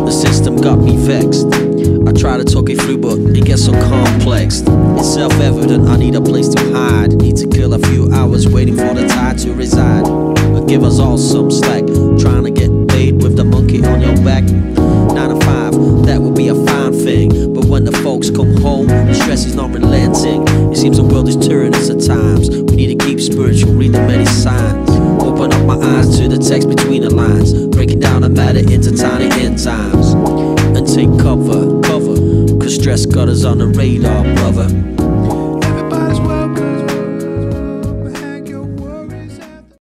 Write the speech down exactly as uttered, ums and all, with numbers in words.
The system got me vexed. I try to talk it through, but it gets so complex. It's self-evident I need a place to hide. Need to kill a few hours waiting for the tide to reside. But give us all some slack, trying to get paid with the monkey on your back. Nine to five, that would be a fine thing. But when the folks come home, the stress is not relenting. It seems the world is tyrannous at times. We need to keep spiritual, read the many signs. Open up my eyes to the text between the lines, breaking down the matter into tiny end times. And take cover, cover, cause stress got us on the radar, brother.